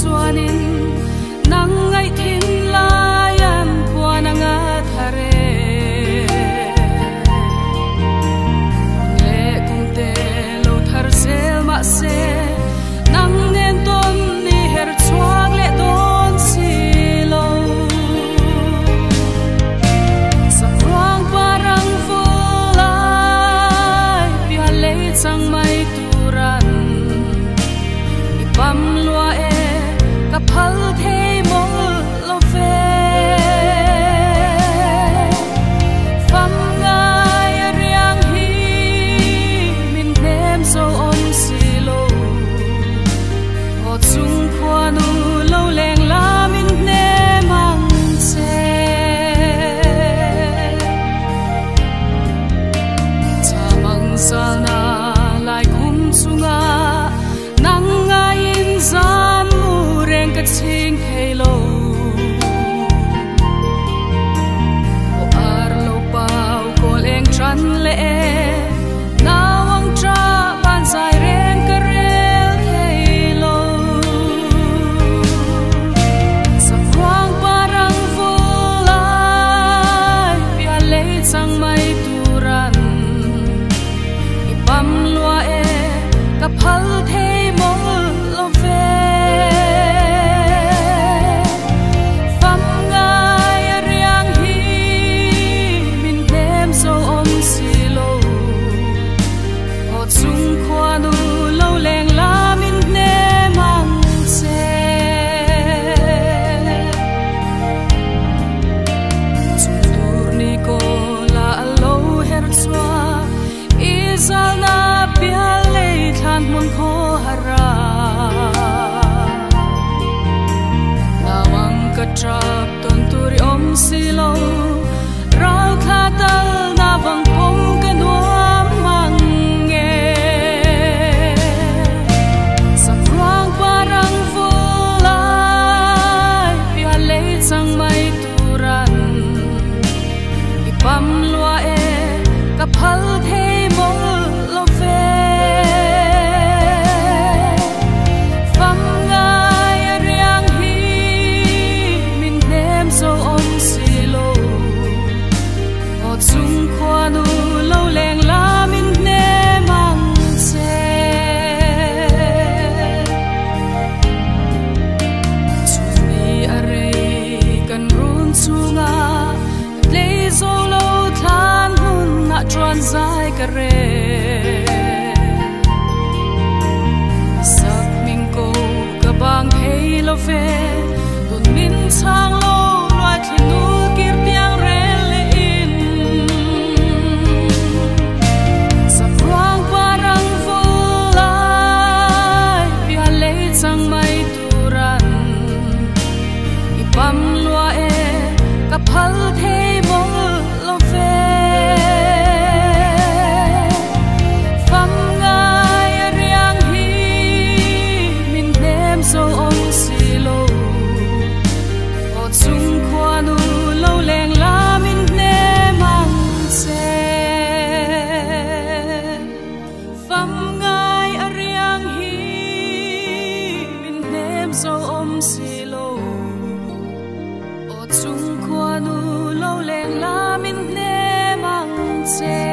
suanin nang ngai thin layan puana nga thare le kung te lo thar sel ma se nang nen ton ni her chuak le don si lo samrang parang fulai pia le chang mai turan ipam lua e kapal the mol lo fe fam ngai riang hi min nem so om si lo o chung khwa nu lo leng la min ne mang se cha mang sa na lai kum chunga nang ngai in zan mu reng ka ching hello o ar lo pau ko leng tran le nawang tra ban sai reng ka rel hello sa kwang parang fulai pia le chang mai turan ipam lua e kapal the mol lo fe fam ngai riang hi min nem so om si lo o chung khwa nu lo leng la min ne mang se chung tur ni ko la lo her chwa izal na pia le than mun kho hara nawang ka trap ton turi om si lo rau kha tal na wang pom ka nuam mang nge samrang parang fulai pia le chang mai turan ipam lua e kapal the mol lo fe fam ngai riang hi min nem so om si lo o chung khwa nu lo leng la min ne mang se chuni are kan run chunga le zo lo than hun na tron zai ka re sak ming ko ka bang hei lo fe tun min chang lo loi thin nu kir tiang re le in sak rang parang fulai pia le chang mai turan ipam lua e kapal the mol lo fe fam ngai riang hi min nem so om si lo o chung khwa nu lo leng la min ne mang se fam ngai riang hi min nem so om si lo o chung khwa nu lo leng la min ne mang se